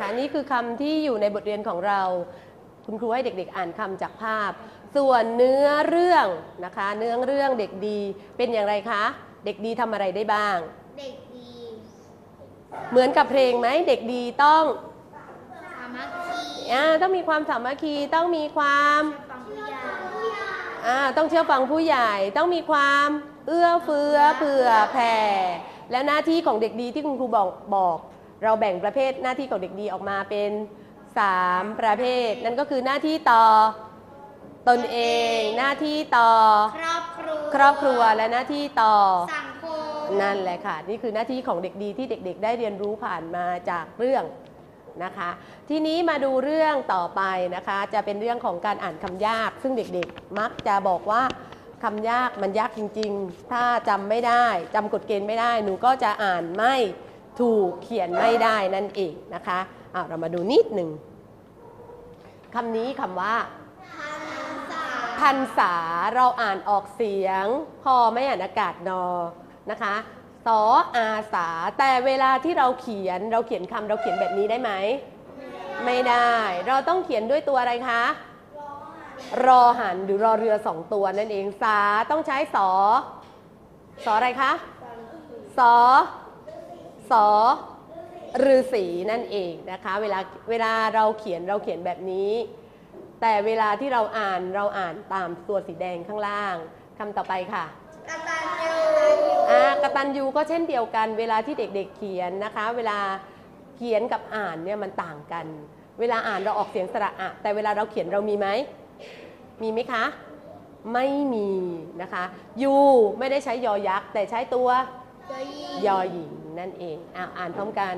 นะคะนี่คือคำที่อยู่ในบทเรียนของเราคุณครูให้เด็กๆอ่านคำจากภาพส่วนเนื้อเรื่องนะคะเนื้อเรื่องเด็กดีเป็นอย่างไรคะเด็กดีทำอะไรได้บ้างเด็กดีเหมือนกับเพลงไหมเด็กดีต้องสามัคคีต้องมีความสามัคคีต้องมีความฟังผู้ใหญ่ต้องเชื่อฟังผู้ใหญ่ต้องมีความเอื้อเฟื้อเผื่อแผ่และหน้าที่ของเด็กดีที่คุณครูบอกเราแบ่งประเภทหน้าที่ของเด็กดีออกมาเป็น3ประเภทนั่นก็คือหน้าที่ต่อตนเองหน้าที่ต่อครอบครัวและหน้าที่ต่อสังคมนั่นแหละค่ะนี่คือหน้าที่ของเด็กดีที่เด็กๆได้เรียนรู้ผ่านมาจากเรื่องนะคะทีนี้มาดูเรื่องต่อไปนะคะจะเป็นเรื่องของการอ่านคำยากซึ่งเด็กๆมักจะบอกว่าคำยากมันยากจริงๆถ้าจำไม่ได้จำกฎเกณฑ์ไม่ได้หนูก็จะอ่านไม่ถูกเขียนไม่ได้นั่นเองนะคะเรามาดูนิดหนึ่งคำนี้คำว่าพรรษาเราอ่านออกเสียงพอไม่อ่านอากาศนอนะคะสออาสาแต่เวลาที่เราเขียนคำเราเขียนแบบนี้ได้ไหมไม่ได้เราต้องเขียนด้วยตัวอะไรคะรอหันหรือรอเรือ2ตัวนั่นเองสาต้องใช้สออะไรคะสอฤาษีนั่นเองนะคะเวลาเราเขียนแบบนี้แต่เวลาที่เราอ่านตามตัวสีแดงข้างล่างคำต่อไปค่ะกตัญญูกตัญญูก็เช่นเดียวกันเวลาที่เด็กๆเขียนนะคะเวลาเขียนกับอ่านเนี่ยมันต่างกันเวลาอ่านเราออกเสียงสระอะแต่เวลาเราเขียนเรามีไหมคะไม่มีนะคะยูไม่ได้ใช้ยอยักษ์แต่ใช้ตัวยอหญิงนั่นเองอ่านพร้อมกัน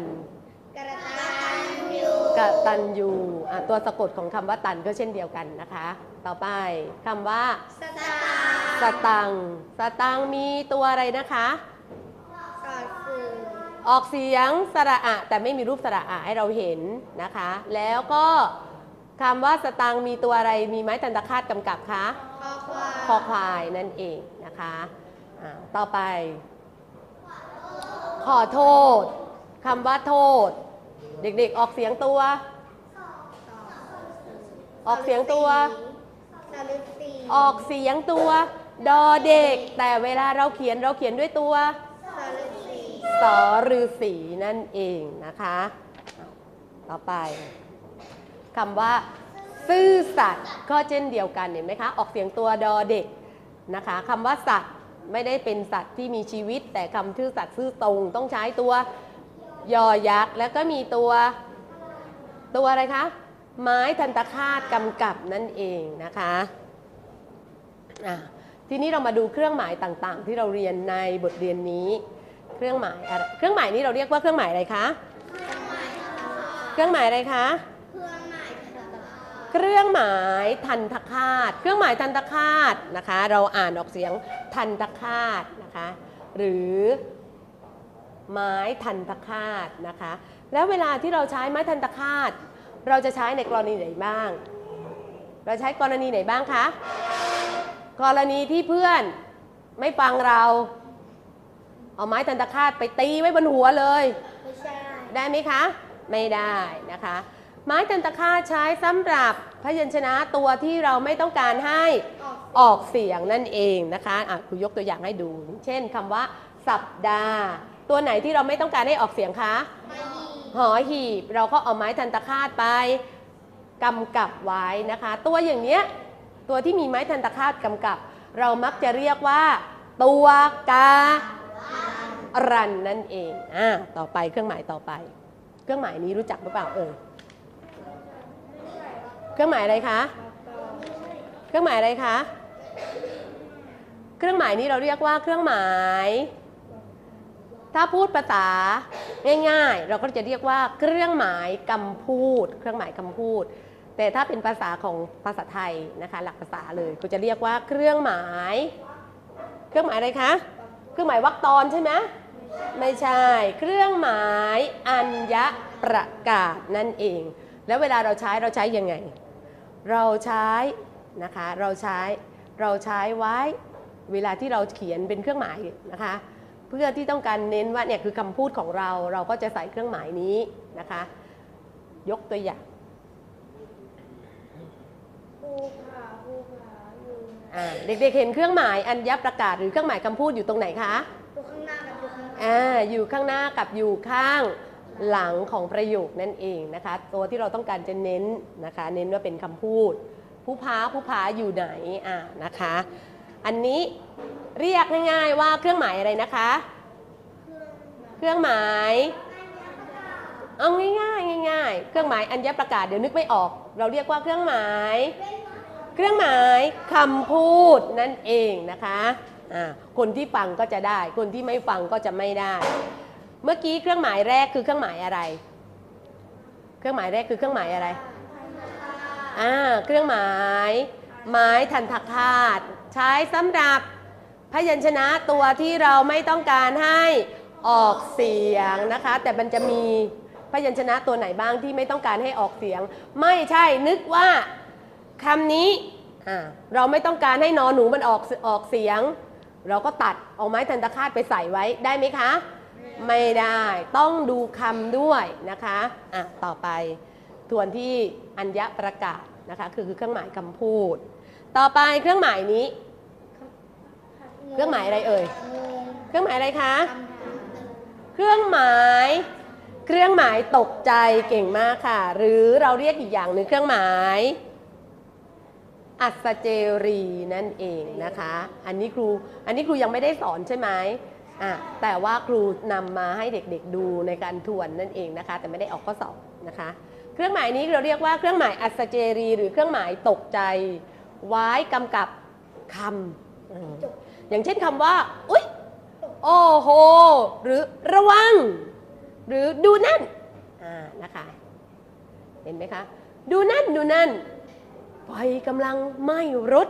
กตัญญูตัวสะกดของคำว่าตันก็เช่นเดียวกันนะคะต่อไปคำว่าสตังค์มีตัวอะไรนะคะออกเสียงสระอะแต่ไม่มีรูปสระอะให้เราเห็นนะคะแล้วก็คำว่าสตังค์มีตัวอะไรมีไม้ทันตคาตกำกับคะคอควายนั่นเองนะคะต่อไปขอโทษคำว่าโทษเด็กๆออกเสียงตัวออกเสียงตัวดอเด็กแต่เวลาเราเขียนด้วยตัวสอฤาษีนั่นเองนะคะต่อไปคำว่าซื่อสัตย์ก็เช่นเดียวกันเห็นไหมคะออกเสียงตัวดอเด็กนะคะคำว่าสัตว์ไม่ได้เป็นสัตว์ที่มีชีวิตแต่คำซื่อสัตย์ซื่อตรงต้องใช้ตัวยอยักษ์แล้วก็มีตัวอะไรคะไม้ทันตคาตกำกับนั่นเองนะคะทีนี้เรามาดูเครื่องหมายต่างๆที่เราเรียนในบทเรียนนี้เครื่องหมายนี้เราเรียกว่าเครื่องหมายอะไรคะเครื่องหมายอะไรคะเครื่องหมายทันตคาตเครื่องหมายทันตคาตนะคะเราอ่านออกเสียงทันตคาตนะคะหรือไม้ทันตคาตนะคะแล้วเวลาที่เราใช้ไม้ทันตคาตเราจะใช้ในกรณีไหนบ้างเราใช้กรณีไหนบ้างคะกรณีที่เพื่อนไม่ฟังเราเอาไม้ทันตคาตไปตีไว้บนหัวเลยได้ไหมคะไม่ได้นะคะไม้ทันตคาตใช้สำหรับพยัญชนะตัวที่เราไม่ต้องการให้ออกเสียงนั่นเองนะคะครูยกตัวอย่างให้ดูเช่นคำว่าสัปดาห์ตัวไหนที่เราไม่ต้องการให้ออกเสียงคะหอหีบเราก็เอาไม้ทันตคาตไปกำกับไว้นะคะตัวอย่างเนี้ยตัวที่มีไม้ทันตคาตกำกับเรามักจะเรียกว่าตัวการันนั่นเองต่อไปเครื่องหมายต่อไปเครื่องหมายนี้รู้จักหรือเปล่าเครื่องหมายอะไรคะเครื่องหมายอะไรคะเครื่องหมายนี้เราเรียกว่าเครื่องหมายถ้าพูดภาษาง่ายๆเราก็จะเรียกว่าเครื่องหมายคำพูดเครื่องหมายคำพูดแต่ถ้าเป็นภาษาของภาษาไทยนะคะหลักภาษาเลยก็จะเรียกว่าเครื่องหมายอะไรคะเครื่องหมายวรรคตอนใช่ไหมไม่ใช่เครื่องหมายอัญญประกาศนั่นเองแล้วเวลาเราใช้ยังไงเราใช้นะคะเราใช้ไว้เวลาที่เราเขียนเป็นเครื่องหมายนะคะเพื่อที่ต้องการเน้นว่าเนี่ยคือคำพูดของเราก็จะใส่เครื่องหมายนี้นะคะยกตัวอย่างภูผาอยู่เด็กๆเห็นเครื่องหมายอัญญประกาศหรือเครื่องหมายคำพูดอยู่ตรงไหนคะอยู่ข้างหน้ากับอยู่ข้างหลังอยู่ข้างหน้ากับอยู่ข้างหลังของประโยคนั่นเองนะคะตัวที่เราต้องการจะเน้นนะคะเน้นว่าเป็นคำพูดผู้พาอยู่ไหนนะคะอันนี้เรียกง่ายๆว่าเครื่องหมายอะไรนะคะเครื่องหมายเอาง่ายๆง่ายๆเครื่องหมายอัญญประกาศเดี๋ยวนึกไม่ออกเราเรียกว่าเครื่องหมายคำพูดนั่นเองนะคะคนที่ฟังก็จะได้คนที่ไม่ฟังก็จะไม่ได้เมื่อกี้เครื่องหมายแรกคือเครื่องหมายอะไรเครื่องหมายแรกคือเครื่องหมายอะไรเครื่องหมายไม้ทันตคาตใช้สำหรับพยัญชนะตัวที่เราไม่ต้องการให้ออกเสียงนะคะแต่มันจะมีพยัญชนะตัวไหนบ้างที่ไม่ต้องการให้ออกเสียงไม่ใช่นึกว่าคำนี้เราไม่ต้องการให้นอหนูมันออกเสียงเราก็ตัดเอาไม้ทันตคาตไปใส่ไว้ได้ไหมคะไม่ได้ต้องดูคำด้วยนะคะต่อไปทวนที่อัญญประกาศนะคะคือเครื่องหมายคำพูดต่อไปเครื่องหมายนี้เครื่องหมายอะไรเอ่ยเครื่องหมายอะไรคะเครื่องหมายตกใจเก่งมากค่ะหรือเราเรียกอีกอย่างหนึ่งเครื่องหมายอัศเจรีนั่นเองนะคะอันนี้ครูยังไม่ได้สอนใช่ไหมแต่ว่าครูนำมาให้เด็กๆดูในการทวนนั่นเองนะคะแต่ไม่ได้ออกข้อสอบนะคะเครื่องหมายนี้เราเรียกว่าเครื่องหมายอัศเจรีหรือเครื่องหมายตกใจไว้กำกับคำอย่างเช่นคำว่าอุ๊ยโอ้โหหรือระวังหรือดูนั่นนะคะเห็นไหมคะดูนั่นไฟกำลังไหม้รถ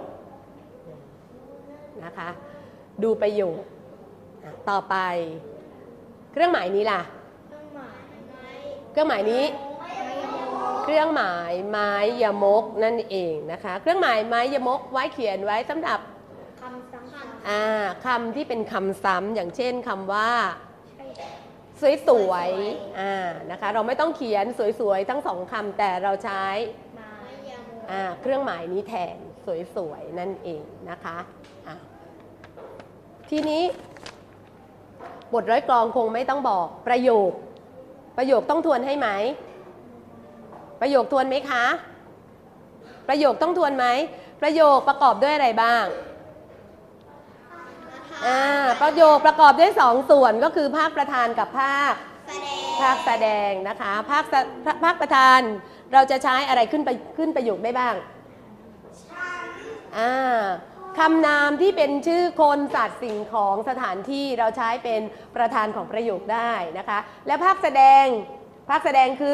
นะคะดูประโยคต่อไปเครื่องหมายนี้ล่ะเครื่องหมายนี้เครื่องหมายไม้ยมกนั่นเองนะคะเครื่องหมายไม้ยมกไว้เขียนไว้สำหรับคำที่เป็นคำซ้ำอย่างเช่นคำว่าสวยๆนะคะเราไม่ต้องเขียนสวยๆทั้งสองคำแต่เราใช้เครื่องหมายนี้แทนสวยๆนั่นเองนะคะทีนี้บทร้อยกลองคงไม่ต้องบอกประโยคต้องทวนให้ไหมประโยคทวนไหมคะประโยคต้องทวนไหมประโยคประกอบด้วยอะไรบ้างประโยคประกอบด้วยสองส่วนก็คือภาคประธานกับภาคแสดงนะคะภาคประธานเราจะใช้อะไรขึ้นประโยคได้บ้างคำนามที่เป็นชื่อคนสัตว์สิ่งของสถานที่เราใช้เป็นประธานของประโยคได้นะคะและภาคแสดงคื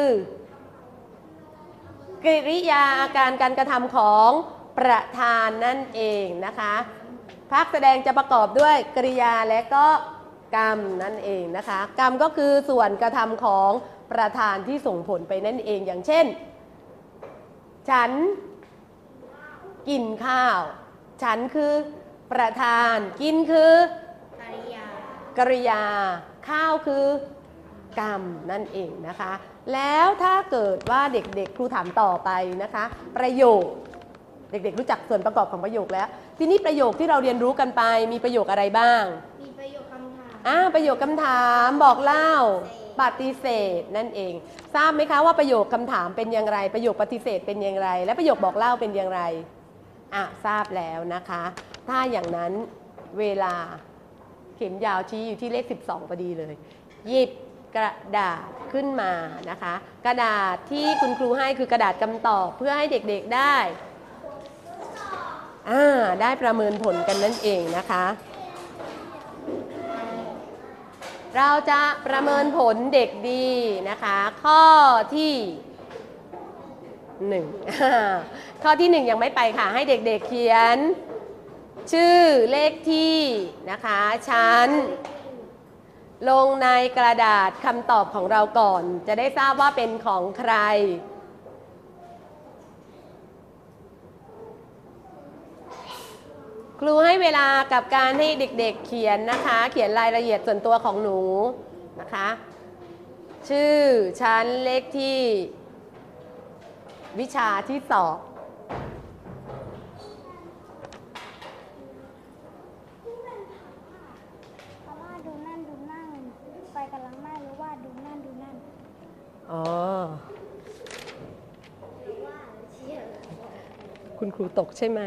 อกริยาอาการการกระทำของประธานนั่นเองนะคะภาคแสดงจะประกอบด้วยกริยาและก็กรรมนั่นเองนะคะกรรมก็คือส่วนกระทำของประธานที่ส่งผลไปนั่นเองอย่างเช่นฉันกินข้าวฉันคือประธานกินคือกริยาข้าวคือกรรมนั่นเองนะคะแล้วถ้าเกิดว่าเด็กๆครูถามต่อไปนะคะประโยคเด็กๆรู้จักส่วนประกอบของประโยคแล้วทีนี้ประโยคที่เราเรียนรู้กันไปมีประโยคอะไรบ้างมีประโยคคำถามประโยคคำถามบอกเล่าปฏิเสธนั่นเองทราบไหมคะว่าประโยคคำถามเป็นอย่างไรประโยคปฏิเสธเป็นอย่างไรและประโยคบอกเล่าเป็นอย่างไรทราบแล้วนะคะถ้าอย่างนั้นเวลาเข็มยาวชี้อยู่ที่เลข12พอดีเลยหยิบกระดาษขึ้นมานะคะกระดาษที่คุณครูให้คือกระดาษคำตอบเพื่อให้เด็กๆได้ได้ประเมินผลกันนั่นเองนะคะเราจะประเมินผลเด็กดีนะคะข้อที่1ข้อที่1ยังไม่ไปค่ะให้เด็กๆเขียนชื่อเลขที่นะคะชั้นลงในกระดาษคำตอบของเราก่อนจะได้ทราบว่าเป็นของใครครูให้เวลากับการให้เด็กๆเขียนนะคะเขียนรายละเอียดส่วนตัวของหนูนะคะชื่อชั้นเลขที่วิชาที่สอบเพราะว่าดูนั่นดูนั่นไฟกำลังไหม้หรือว่าดูนั่นดูนั่นอ๋อหรือว่าเชี่ยคุณครูตกใช่ไหม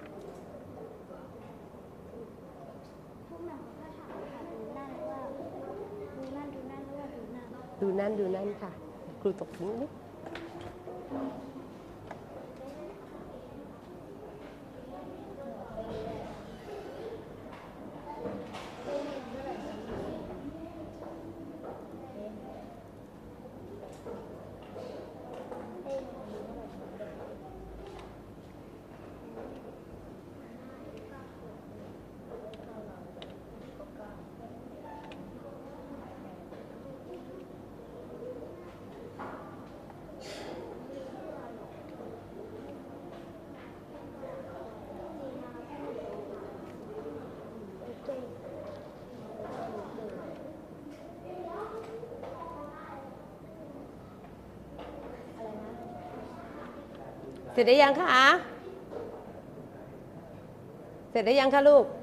ทุกหนังก็ถามค่ะดูนั่นว่าดูนั่นดูนั่นหรือว่าดูนั่นดูนั่นดูนั่นค่ะ ครูตกนิดนิดเสร็จได้ยังคะ เสร็จได้ยังคะลูก